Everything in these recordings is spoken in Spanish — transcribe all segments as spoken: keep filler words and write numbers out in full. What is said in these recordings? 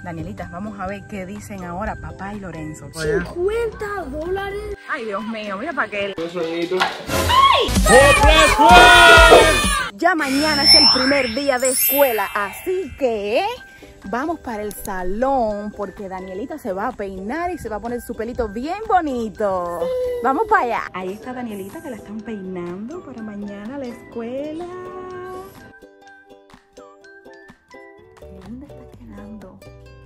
Danielita, vamos a ver qué dicen ahora papá y Lorenzo. cincuenta dólares. Ay, Dios mío, mira para qué. ¡Ay! Ya mañana es el primer día de escuela, así que vamos para el salón porque Danielita se va a peinar y se va a poner su pelito bien bonito. Sí. Vamos para allá. Ahí está Danielita que la están peinando para mañana a la escuela. Qué linda está quedando.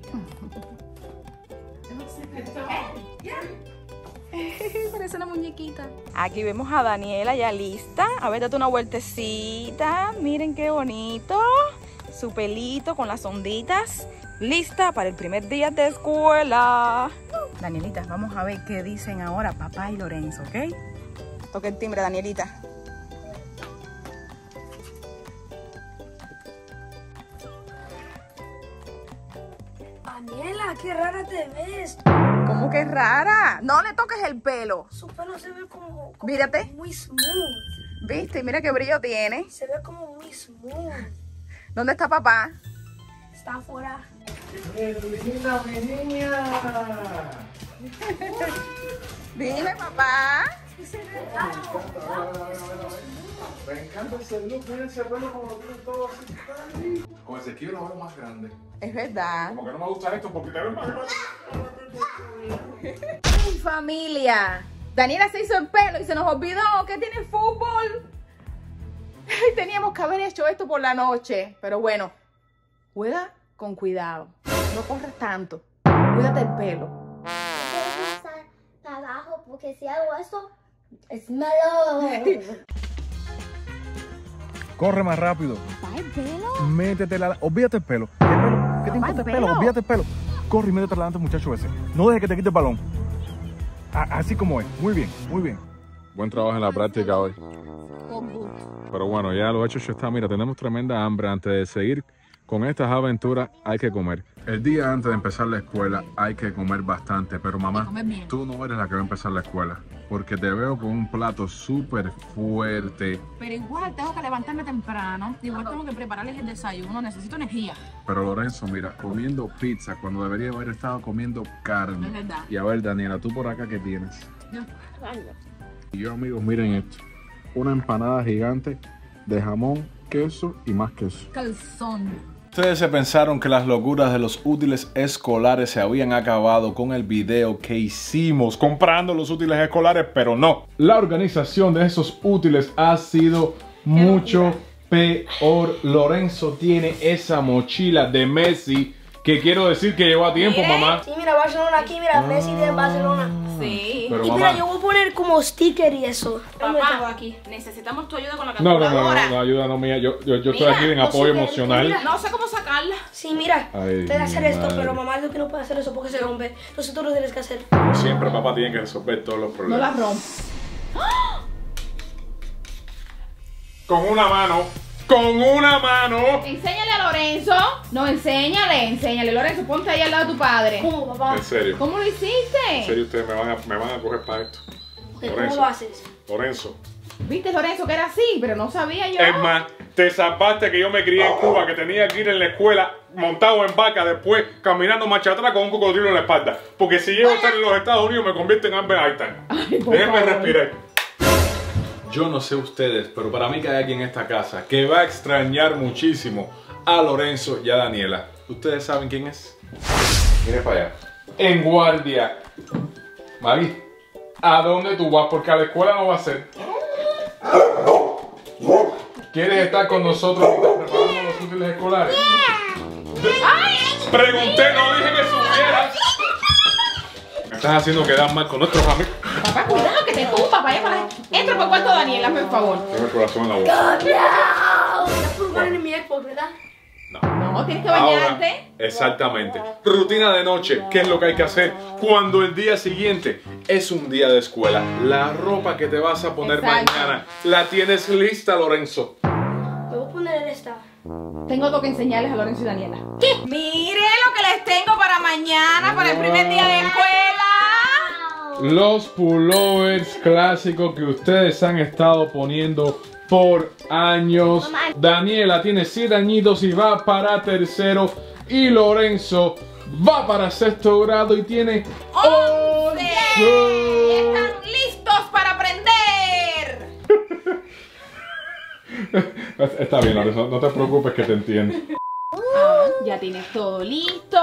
Parece una muñequita. Aquí vemos a Daniela ya lista. A ver, date una vueltecita. Miren qué bonito. Su pelito con las onditas. Lista para el primer día de escuela. Danielita, vamos a ver qué dicen ahora papá y Lorenzo, ¿ok? Toca el timbre, Danielita. Daniela, qué rara te ves. ¿Cómo que rara? No le toques el pelo. Su pelo se ve como, como Mírate. muy smooth. ¿Viste? Mira qué brillo tiene. Se ve como muy smooth. ¿Dónde está papá? Está afuera. ¡Linda, mi niña! Dime, papá. Me encanta ese look, mira ese pelo como lo tienen todo así. Con ese quiero lo veo más grande. Es verdad. Como que no me gusta esto porque te ves más grande. ¡Ay, familia! Daniela se hizo el pelo y se nos olvidó que tiene fútbol. Ay, teníamos que haber hecho esto por la noche. Pero bueno, juega con cuidado. No corras tanto. Cuídate el pelo. No quiero pasar para abajo porque si hago esto, es malo. Corre más rápido. ¿Papá el pelo? Métete la... Olvídate el pelo. ¿Qué pelo? ¿Qué te importa el pelo? pelo? Olvídate el pelo. Corre y métete adelante, muchacho ese. No dejes que te quite el balón. A- así como es. Muy bien, muy bien. Buen trabajo en la práctica hoy. Pero bueno, ya lo hecho ya está. Mira, tenemos tremenda hambre. Antes de seguir con estas aventuras hay que comer. El día antes de empezar la escuela hay que comer bastante. Pero mamá, tú no eres la que va a empezar la escuela. Porque te veo con un plato súper fuerte. Pero igual tengo que levantarme temprano. Igual tengo que prepararles el desayuno. Necesito energía. Pero Lorenzo, mira, comiendo pizza cuando debería haber estado comiendo carne. Es verdad. Y a ver, Daniela, tú por acá, ¿qué tienes? Yo. Y yo, amigos, miren esto. Una empanada gigante de jamón, queso y más queso. Calzón. Ustedes se pensaron que las locuras de los útiles escolares se habían acabado con el video que hicimos comprando los útiles escolares, pero no. La organización de esos útiles ha sido mucho peor. Lorenzo tiene esa mochila de Messi que quiero decir que lleva tiempo, Mire. mamá. Sí, mira, Barcelona aquí, mira, Messi de Barcelona. Sí. Pero Y mamá, mira, yo voy a poner como sticker y eso. Papá, aquí. Necesitamos tu ayuda con la no, no, no, calculadora. no, no, ayuda no mía. Yo, yo, yo estoy Mira, aquí en no apoyo sé qué- emocional. mira. No sé cómo sacarla. Sí, mira, Ay, puede hacer mi esto, madre. pero mamá dijo que no puede hacer eso porque se rompe. Entonces tú lo tienes que hacer. Como siempre, papá tiene que resolver todos los No problemas. la rompo. Con una mano. Con una mano. Enséñale a Lorenzo. No, enséñale, enséñale. Lorenzo, ponte ahí al lado de tu padre. ¿Cómo, papá? En serio. ¿Cómo lo hiciste? En serio, ustedes me van a, me van a coger para esto. Ok, ¿cómo lo haces? Lorenzo. ¿Viste, Lorenzo, que era así? Pero no sabía yo. Es más, te salvaste que yo me crié en Cuba, que tenía que ir en la escuela montado en vaca, después caminando marcha atrás con un cocodrilo en la espalda. Porque si llego a estar en los Estados Unidos me convierte en Albert Einstein. Ay, por Déjenme favor. respirar. Yo no sé ustedes, pero para mí que hay alguien en esta casa que va a extrañar muchísimo a Lorenzo y a Daniela. ¿Ustedes saben quién es? Mire para allá. En guardia. Mari, ¿a dónde tú vas? Porque a la escuela no va a ser. ¿Quieres estar con nosotros preparando los útiles escolares? Pregunté, no dije que supieras. Me estás haciendo quedar mal con nuestros amigos. Papá, cuidado que te tumba. Vaya para allá. Entra por el cuarto de Daniela, por favor. Tengo el corazón en la boca. Ya puedo poner en mi Xbox, ¿verdad? No, tienes que Ahora, bañarte. exactamente. Rutina de noche. ¿Qué es lo que hay que hacer cuando el día siguiente es un día de escuela? La ropa que te vas a poner Exacto. mañana, ¿la tienes lista, Lorenzo? Me voy a poner en esta. Tengo algo que enseñarles a Lorenzo y Daniela. ¿Qué? Mire lo que les tengo para mañana, para el primer día de escuela. Los pullovers clásicos que ustedes han estado poniendo por años. Mamá. Daniela tiene siete añitos y va para tercero. Y Lorenzo va para sexto grado y tiene once. once. ¡Están listos para aprender! Está bien, Lorenzo, no te preocupes que te entiendo. Ah, ya tienes todo listo.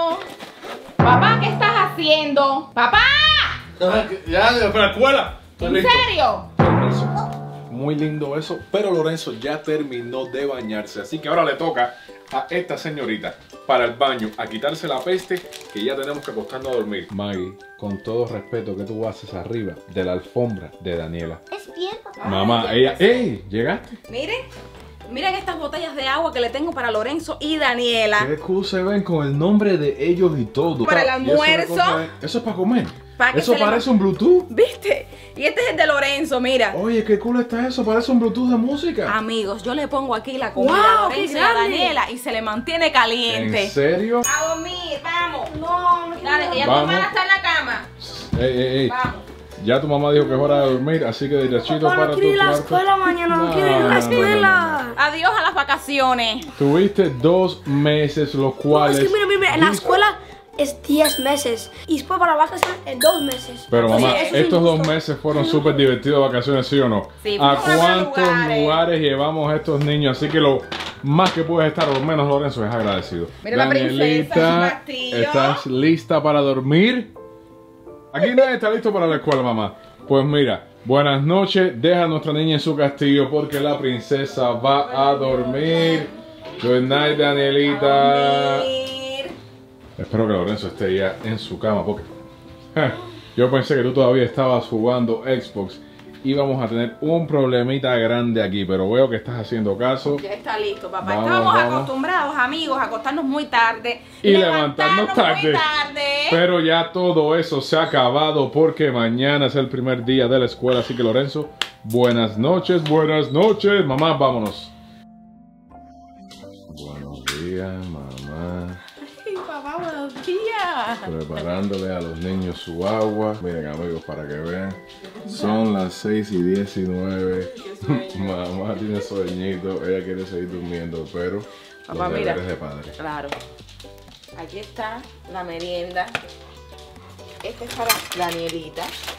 Papá, ¿qué estás haciendo? ¡Papá! Ya, de la escuela. ¿En serio? Lorenzo, muy lindo eso, pero Lorenzo ya terminó de bañarse, así que ahora le toca a esta señorita para el baño a quitarse la peste, que ya tenemos que acostarnos a dormir. Maggie, con todo respeto, ¿qué tú haces arriba de la alfombra de Daniela? Es bien, papá. Mamá, ella... ¡Ey! ¿Llegaste? Miren, miren estas botellas de agua que le tengo para Lorenzo y Daniela. Qué cool se ven con el nombre de ellos y todo. Para el ¿Y eso almuerzo. qué cosa es? Eso es para comer. Pa' que Eso se le parece ma- un Bluetooth. ¿Viste? Y este es el de Lorenzo, mira. Oye, qué cool está eso. Parece un Bluetooth de música. Amigos, yo le pongo aquí la comida ¡Wow, a qué Lorenzo y a grande! Daniela y se le mantiene caliente. ¿En serio? A dormir, vamos. No, no quiero. Dale, que ya tu Vamos. hermana está en la cama. Ey, ey, ey. Vamos. Ya tu mamá dijo que es hora de dormir, así que derechito Papá, para no tu quiero ir a la cuarto. escuela mañana, no, No, quiero ir a no, la no, escuela. Adiós a las vacaciones. Tuviste dos meses, los No, cuales... es que mira, mira, mira, en la Listo. escuela es diez meses y después para la vacación es dos meses. Pero Así mamá, que eso es estos dos injusto. meses fueron súper divertidos de vacaciones, ¿sí o no? Sí, ¿A fuimos a cuántos lugares. lugares llevamos a estos niños? Así que lo más que puedes estar, o menos Lorenzo, es agradecido. Mira la princesa en su castillo. ¿estás lista para dormir? Aquí nadie está listo para la escuela, mamá. Pues mira, buenas noches. Deja a nuestra niña en su castillo porque la princesa va a dormir. Good night, Danielita. Dormir. Espero que Lorenzo esté ya en su cama porque eh, yo pensé que tú todavía estabas jugando Xbox y vamos a tener un problemita grande aquí, pero veo que estás haciendo caso Ya está listo, papá. Vamos, Estábamos vamos. acostumbrados, amigos, a acostarnos muy tarde y levantarnos tarde. muy tarde. Pero ya todo eso se ha acabado porque mañana es el primer día de la escuela, así que Lorenzo, buenas noches, buenas noches, mamá, vámonos. Buenos días, mamá. Ay, papá, buenos días. Preparándole a los niños su agua. Miren, amigos, para que vean. Son las seis y diecinueve. Mamá tiene sueñito. Ella quiere seguir durmiendo, pero Papá, los mira. deberes de padre. Claro. Aquí está la merienda. Esta es para Danielita.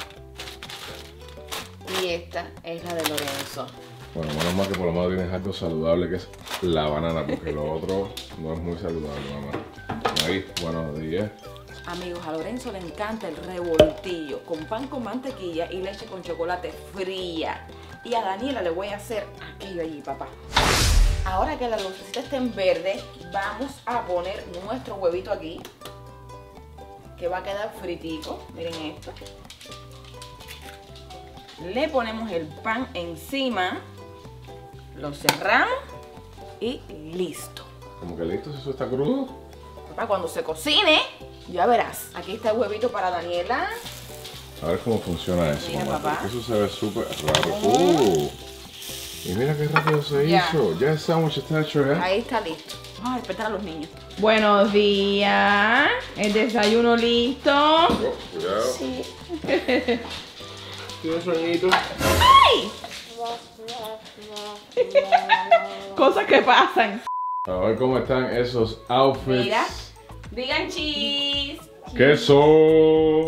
Y esta es la de Lorenzo. Bueno, menos mal que por lo menos tienes algo saludable que es la banana, porque lo otro no es muy saludable, mamá. Ahí, buenos días. Amigos, a Lorenzo le encanta el revoltillo con pan con mantequilla y leche con chocolate fría. Y a Daniela le voy a hacer aquello allí, papá. Ahora que la lucecita está en verde, vamos a poner nuestro huevito aquí, que va a quedar fritico. Miren esto. Le ponemos el pan encima, lo cerramos y listo. Como que listo, si eso está crudo. Papá, cuando se cocine, ya verás. Aquí está el huevito para Daniela. A ver cómo funciona eso, Mira, mamá, papá. porque eso se ve súper raro. Uh, y mira qué rápido se Ya. hizo. Ya el sándwich está hecho ya. Ahí está listo. Vamos a despertar a los niños. Buenos días. El desayuno listo. Oh, cuidado. Sí. Tiene sueñito. ¡Ay! Cosas que pasan. A ver cómo están esos outfits. Mira. Digan cheese. ¿Qué son?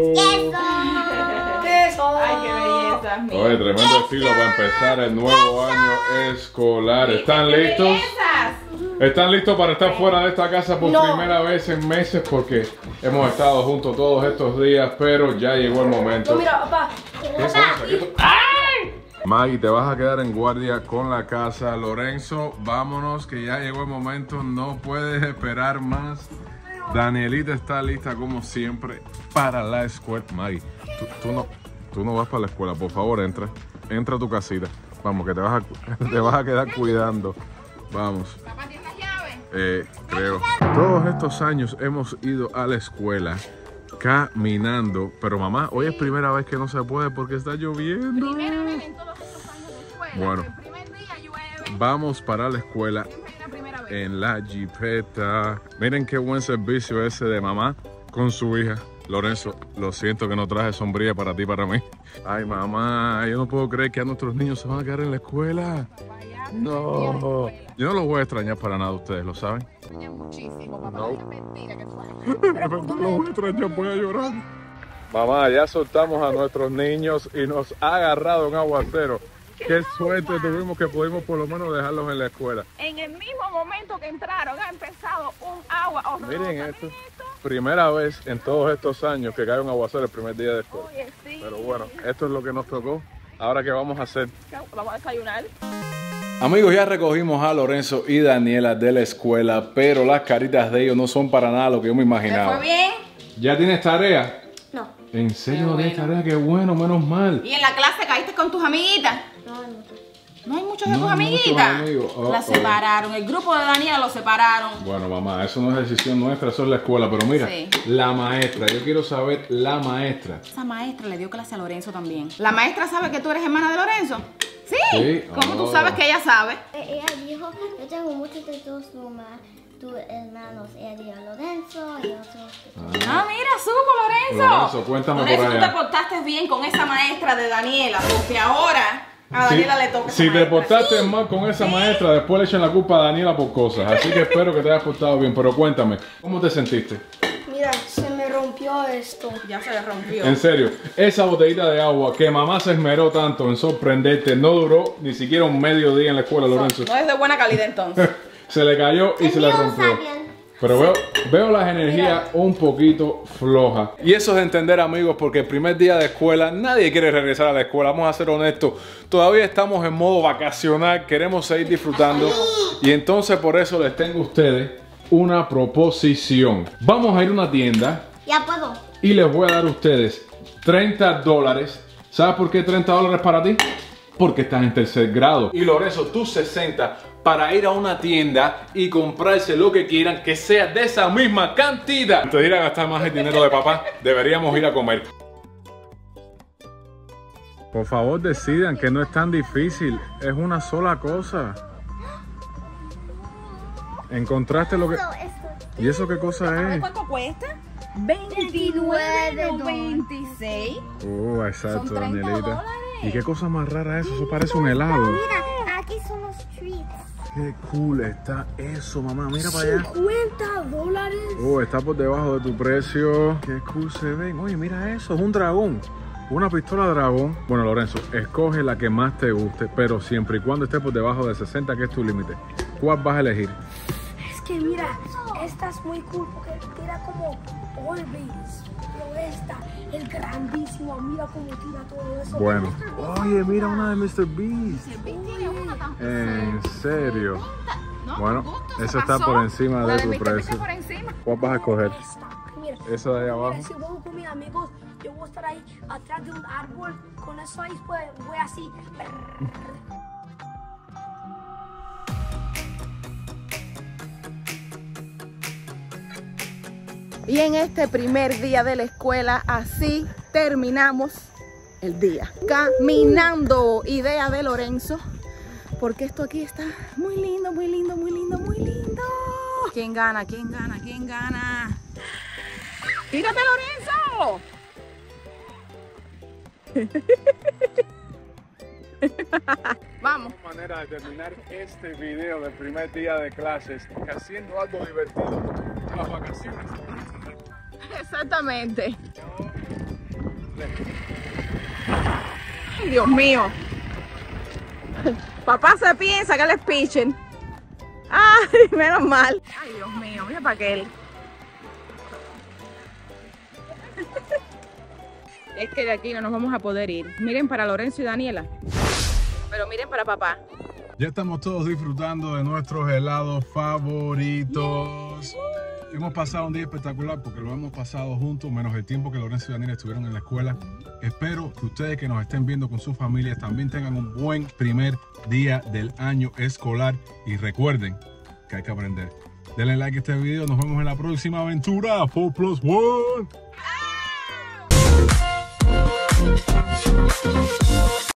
Eso. Ay, qué belleza. mira. Oye, tremendo estilo para empezar el nuevo año escolar. ¿Están ¡Qué listos? bellezas! ¿Están listos para estar fuera de esta casa por No. primera vez en meses? Porque hemos estado juntos todos estos días, pero ya llegó el momento. No, mira, papá. ¿Qué es eso? ¿Qué- Maggie, te vas a quedar en guardia con la casa. Lorenzo, vámonos, que ya llegó el momento. No puedes esperar más. Danielita está lista como siempre para la escuela. Maggie, tú, tú no, tú no vas para la escuela. Por favor, entra. Entra a tu casita. Vamos, que te vas a, te vas a quedar cuidando. Vamos. Papá, ¿tienes las llaves? Eh, creo. Todos estos años hemos ido a la escuela caminando. Pero mamá, hoy es primera vez que no se puede porque está lloviendo. Primera vez en todos estos años de escuela. Bueno. El primer día llueve. Vamos para la escuela Es la primera vez. en la jipeta. Miren qué buen servicio ese de mamá con su hija. Lorenzo, lo siento que no traje sombrilla para ti y para mí. Ay, mamá, yo no puedo creer que a nuestros niños se van a quedar en la escuela. Vaya, No, yo no los voy a extrañar para nada, ustedes lo saben. Muchísimo, papá. No. Es mentira que tú No los voy a extrañar, voy a llorar. Mamá, ya soltamos a nuestros niños y nos ha agarrado un aguacero. Qué suerte tuvimos que pudimos por lo menos dejarlos en la escuela. En el mismo momento que entraron ha empezado un agua horrorosa. Miren esto. Primera vez en todos estos años que cae un aguacero el primer día de escuela. Oye, sí. Pero bueno, esto es lo que nos tocó. Ahora, ¿qué vamos a hacer? Vamos a desayunar. Amigos, ya recogimos a Lorenzo y Daniela de la escuela, pero las caritas de ellos no son para nada lo que yo me ¿Te imaginaba. fue bien? ¿Ya tienes tarea? No. ¿En serio Qué no tienes bueno. tarea? Qué bueno, menos mal. ¿Y en la clase caíste con tus amiguitas? No, no. No hay muchos de No tus hay muchos amiguitas. amigos. Oh, Las oh. separaron. El grupo de Daniela lo separaron. Bueno, mamá, eso no es decisión nuestra, eso es la escuela. Pero mira, Sí. la maestra, yo quiero saber la maestra. Esa maestra le dio clase a Lorenzo también. ¿La maestra sabe que tú eres hermana de Lorenzo? Sí. Sí. ¿Cómo tú Oh. sabes que ella sabe? Ella dijo, yo tengo muchos de tus tus hermanos. Ella dijo Lorenzo y otros. Ah, mira, supo Lorenzo. Lorenzo, cuéntame Lorenzo, por tú allá. te portaste bien con esa maestra de Daniela, porque ahora a Si, Daniela le toca esa si te maestra. portaste mal con esa maestra, después le echan la culpa a Daniela por cosas. Así que espero que te hayas portado bien. Pero cuéntame, ¿cómo te sentiste? Mira, se me rompió esto. Ya se le rompió. En serio, esa botellita de agua que mamá se esmeró tanto en sorprenderte, no duró ni siquiera un medio día en la escuela, Lorenzo. No es de buena calidad entonces. Se le cayó y El se le mío rompió. está bien. Pero veo, veo las energías un poquito flojas. Y eso es de entender, amigos, porque el primer día de escuela, nadie quiere regresar a la escuela. Vamos a ser honestos. Todavía estamos en modo vacacional, queremos seguir disfrutando. Y entonces por eso les tengo a ustedes una proposición. Vamos a ir a una tienda Ya puedo. y les voy a dar a ustedes treinta dólares. ¿Sabes por qué treinta dólares para ti? Porque estás en tercer grado. Y Lorenzo, tú sesenta para ir a una tienda y comprarse lo que quieran que sea de esa misma cantidad. Antes de ir a gastar más el dinero de papá, deberíamos ir a comer. Por favor, decidan que no es tan difícil. Es una sola cosa. ¿Encontraste lo que...? Esto, esto. ¿Y eso qué cosa es? ¿Cuánto cuesta? veintinueve veintiséis. Oh, exacto, Son treinta Danielita. dólares. ¿Y qué cosa más rara es eso? Eso parece un helado. Mira, aquí son los treats. Qué cool está eso, mamá. Mira para allá. cincuenta dólares. Oh, está por debajo de tu precio. Qué cool se ven. Oye, mira eso, es un dragón. Una pistola dragón. Bueno, Lorenzo, escoge la que más te guste, pero siempre y cuando esté por debajo de sesenta, que es tu límite. ¿Cuál vas a elegir? Es que mira, esta es muy cool porque tira como Orbeez. Pero esta es grandísima. Mira cómo tira todo eso. Bueno. Oye, mira una de mister Beast. ¿En serio? Bueno, eso está por encima de tu precio. por encima. ¿Cuál vas a escoger? Esta. Mira, Esa de ahí abajo. mira, si voy con mis amigos, yo voy a estar ahí atrás de un árbol. Con eso ahí pues, voy así. Y en este primer día de la escuela, así terminamos el día. Caminando, idea de Lorenzo, porque esto aquí está muy lindo, muy lindo, muy lindo, muy lindo. ¿Quién gana? ¿ Quién gana? ¿Quién gana? ¡Tírate, Lorenzo! Vamos. Manera de terminar este video del primer día de clases, que haciendo algo divertido, las vacaciones. Exactamente. Ay, Dios mío. Papá se piensa que él es pitcher. Ay, menos mal. Ay, Dios mío, mira para aquel. Es que de aquí no nos vamos a poder ir. Miren para Lorenzo y Daniela. Pero miren para papá. Ya estamos todos disfrutando de nuestros helados favoritos. Hemos pasado un día espectacular porque lo hemos pasado juntos, menos el tiempo que Lorenzo y Daniela estuvieron en la escuela. Espero que ustedes que nos estén viendo con sus familias también tengan un buen primer día del año escolar. Y recuerden que hay que aprender. Denle like a este video, nos vemos en la próxima aventura. four plus one.